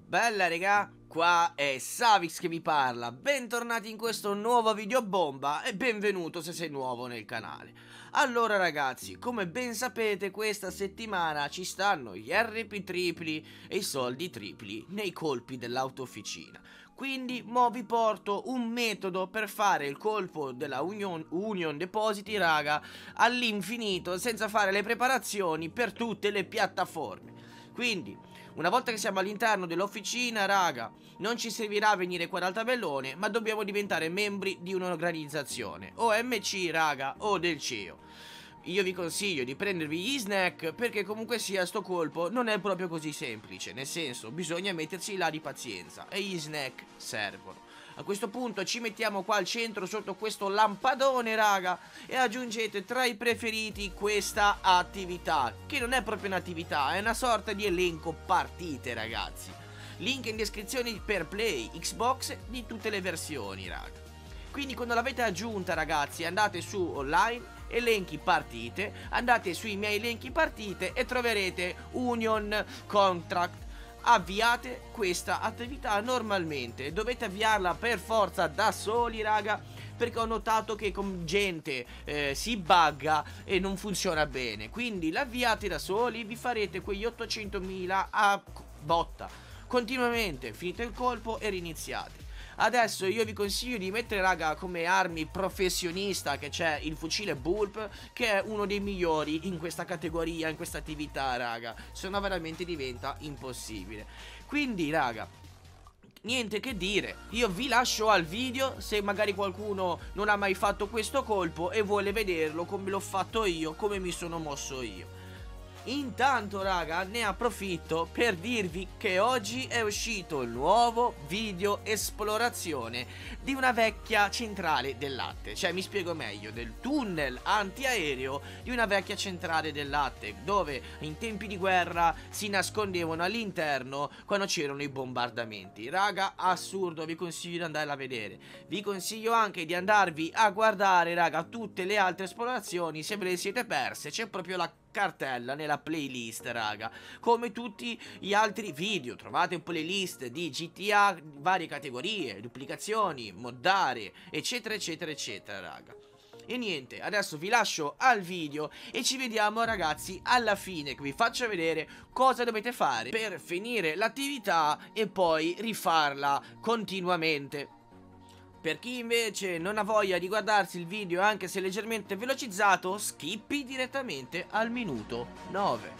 Bella regà, qua è Savix che vi parla, bentornati in questo nuovo video bomba e benvenuto se sei nuovo nel canale. Allora ragazzi, come ben sapete questa settimana ci stanno gli RP tripli e i soldi tripli nei colpi dell'autofficina. Quindi mo vi porto un metodo per fare il colpo della Union Depositi raga all'infinito senza fare le preparazioni per tutte le piattaforme. Quindi una volta che siamo all'interno dell'officina, raga, non ci servirà venire qua dal tabellone, ma dobbiamo diventare membri di un'organizzazione, o MC, raga, o del CEO. Io vi consiglio di prendervi gli snack perché comunque sia sto colpo non è proprio così semplice, nel senso bisogna mettersi là di pazienza e gli snack servono. A questo punto ci mettiamo qua al centro sotto questo lampadone raga e aggiungete tra i preferiti questa attività, che non è proprio un'attività, è una sorta di elenco partite ragazzi. Link in descrizione per Play, Xbox di tutte le versioni raga. Quindi quando l'avete aggiunta ragazzi andate su online, elenchi partite, andate sui miei elenchi partite e troverete Union Contract. Avviate questa attività normalmente, dovete avviarla per forza da soli raga, perché ho notato che con gente si bugga e non funziona bene. Quindi l'avviate da soli, vi farete quegli 800.000 a botta continuamente, finite il colpo e riniziate. Adesso io vi consiglio di mettere raga come armi professionista che c'è il fucile Bulb, che è uno dei migliori in questa categoria, in questa attività raga, se no veramente diventa impossibile. Quindi raga, niente che dire, io vi lascio al video se magari qualcuno non ha mai fatto questo colpo e vuole vederlo come l'ho fatto io, come mi sono mosso io. Intanto raga ne approfitto per dirvi che oggi è uscito il nuovo video esplorazione di una vecchia centrale del latte. Cioè mi spiego meglio, del tunnel antiaereo di una vecchia centrale del latte, dove in tempi di guerra si nascondevano all'interno quando c'erano i bombardamenti. Raga, assurdo, vi consiglio di andare a vedere. Vi consiglio anche di andarvi a guardare raga tutte le altre esplorazioni se ve le siete perse, c'è proprio la cartella nella playlist raga, come tutti gli altri video trovate playlist di GTA, varie categorie, duplicazioni, moddare eccetera eccetera eccetera raga. E niente, adesso vi lascio al video e ci vediamo ragazzi alla fine, che vi faccio vedere cosa dovete fare per finire l'attività e poi rifarla continuamente. Per chi invece non ha voglia di guardarsi il video anche se leggermente velocizzato, skippi direttamente al minuto 9.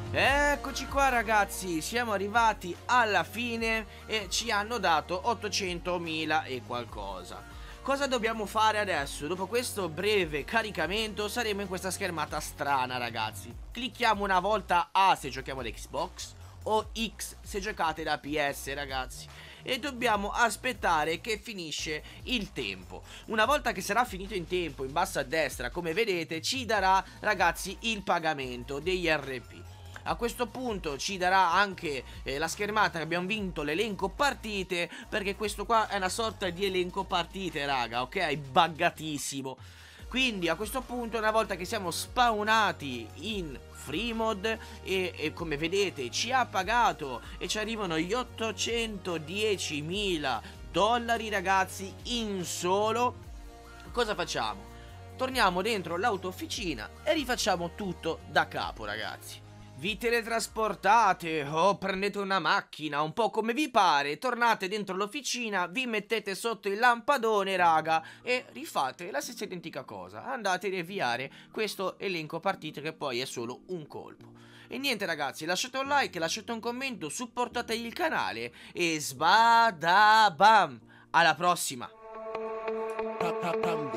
Eccoci qua ragazzi, siamo arrivati alla fine e ci hanno dato 800.000 e qualcosa. Cosa dobbiamo fare adesso? Dopo questo breve caricamento saremo in questa schermata strana ragazzi. Clicchiamo una volta A se giochiamo ad Xbox o X se giocate da PS ragazzi. E dobbiamo aspettare che finisce il tempo. Una volta che sarà finito il tempo, in basso a destra come vedete ci darà ragazzi il pagamento degli RP. A questo punto ci darà anche la schermata che abbiamo vinto l'elenco partite, perché questo qua è una sorta di elenco partite raga, ok? Buggatissimo. Quindi a questo punto, una volta che siamo spawnati in free mod e come vedete ci ha pagato e ci arrivano gli 810.000 dollari ragazzi in solo, cosa facciamo? Torniamo dentro l'auto-officina e rifacciamo tutto da capo ragazzi. Vi teletrasportate o prendete una macchina, un po' come vi pare, tornate dentro l'officina, vi mettete sotto il lampadone raga e rifate la stessa identica cosa. Andate a riavviare questo elenco partite che poi è solo un colpo. E niente ragazzi, lasciate un like, lasciate un commento, supportate il canale e sbadabam! Alla prossima!